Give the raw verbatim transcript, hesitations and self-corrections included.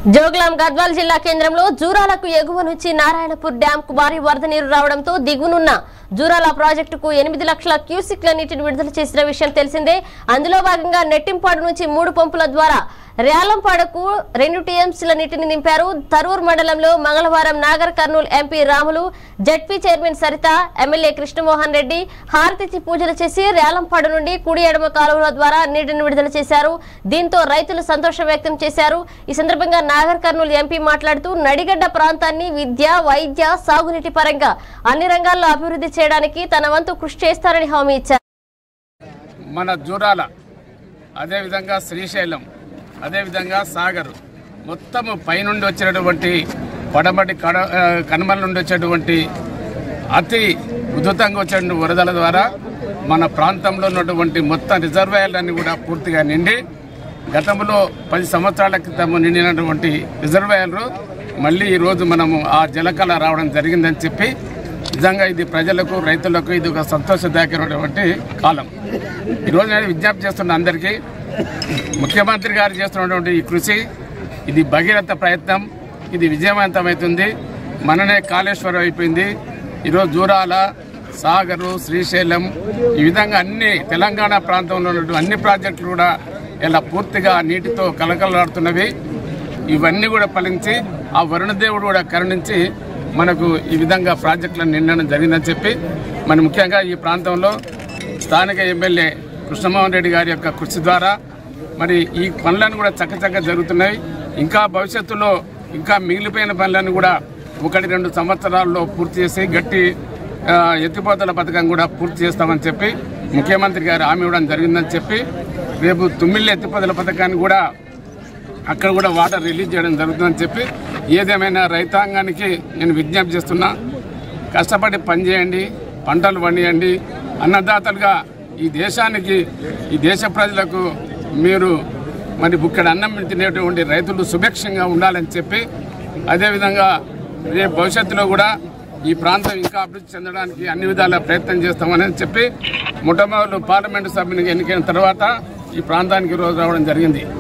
జోగ్లాం గద్వాల్ జిల్లా కేంద్రంలో జూరాలకు ఎగువ నుంచి నారాయణపూర్ డ్యాం కు భారీ వరద నీరు రావడంతో దిగునున్న జూరాల ప్రాజెక్టుకు ఎనిమిది లక్షల క్యూసిక్ల నీటిని విడుదల చేసిన విషయం తెలిసిందే. అందులో భాగంగా నెట్టింపాడు నుంచి మూడు పంపుల ద్వారా ర్యాలంపాడకు రెండు టీఎంసీల నీటిని నింపారు. తరూర్ మండలంలో మంగళవారం Nagar Kurnool MP Ramulu, ZP chairman Saritha, MLA Krishna Mohan Reddy హారతిచ్చి పూజలు చేసి ర్యాలంపాడు నుండి కుడి ఎడమ కాలువల ద్వారా నీటిని విడుదల చేశారు. దీంతో రైతులు సంతోషం వ్యక్తం చేశారు. ఈ సందర్భంగా నాగర్ కర్నూల్ ఎంపీ మాట్లాడుతూ నడిగడ్డ ప్రాంతాన్ని విద్య, వైద్య, సాగునీటి పరంగా అన్ని రంగాల్లో అభివృద్ధి చేయడానికి తన వంతు కృషి చేస్తారని హామీ ఇచ్చారు. మన జూరాల అదేవిధంగా శ్రీశైలం అదేవిధంగా సాగర్ మొత్తము పైనుండి వచ్చినటువంటి పడమటి కడ కనుమల నుండి వచ్చేటువంటి అతి ఉధృతంగా వచ్చే వరదల ద్వారా మన ప్రాంతంలో ఉన్నటువంటి మొత్తం రిజర్వాయర్లన్నీ కూడా పూర్తిగా నిండి గతంలో పది సంవత్సరాల క్రితం నిండినటువంటి రిజర్వాయర్లు మళ్ళీ ఈరోజు మనము ఆ జలకళ రావడం జరిగిందని చెప్పి నిజంగా ఇది ప్రజలకు రైతులకు ఇది ఒక సంతోషదాయకమైనటువంటి కాలం. ఈరోజు నేను విజ్ఞప్తి చేస్తున్న అందరికీ ముఖ్యమంత్రి గారు చేస్తున్నటువంటి ఈ కృషి ఇది భగీరథ ప్రయత్నం, ఇది విజయవంతమవుతుంది. మననే కాళేశ్వరం అయిపోయింది. ఈరోజు జూరాల, సాగరు, శ్రీశైలం ఈ విధంగా అన్ని తెలంగాణ ప్రాంతంలో ఉన్నటువంటి అన్ని ప్రాజెక్టులు కూడా ఇలా పూర్తిగా నీటితో కలకలాడుతున్నవి. ఇవన్నీ కూడా ఫలించి ఆ వరుణదేవుడు కూడా కరుణించి మనకు ఈ విధంగా ప్రాజెక్టులను నిండడం జరిగిందని చెప్పి మన ముఖ్యంగా ఈ ప్రాంతంలో స్థానిక ఎమ్మెల్యే కృష్ణమోహన్ రెడ్డి గారి యొక్క కృషి ద్వారా మరి ఈ పనులను కూడా చక్కచక్క జరుగుతున్నాయి. ఇంకా భవిష్యత్తులో ఇంకా మిగిలిపోయిన పనులను కూడా ఒకటి రెండు సంవత్సరాల్లో పూర్తి చేసి గట్టి ఎత్తిపోతల పథకం కూడా పూర్తి చేస్తామని చెప్పి ముఖ్యమంత్రి గారు హామీ ఇవ్వడం జరిగిందని చెప్పి రేపు తుమ్మిళ్ళ ఎత్తిపోతల పథకాన్ని కూడా అక్కడ కూడా వాటర్ రిలీజ్ చేయడం జరుగుతుందని చెప్పి ఏదేమైనా రైతాంగానికి నేను విజ్ఞప్తి చేస్తున్నా, కష్టపడి పనిచేయండి, పంటలు పండియండి. అన్నదాతలుగా ఈ దేశానికి ఈ దేశ ప్రజలకు మీరు మరి బుక్కడ అన్నం తినేటువంటి రైతులు సుభిక్షంగా ఉండాలని చెప్పి అదేవిధంగా రేపు భవిష్యత్తులో కూడా ఈ ప్రాంతం ఇంకా అభివృద్ధి చెందడానికి అన్ని విధాల ప్రయత్నం చేస్తామని చెప్పి మొట్టమొదటి పార్లమెంటు సభ్యునికి ఎన్నికైన తర్వాత ఈ ప్రాంతానికి రోజు రావడం జరిగింది.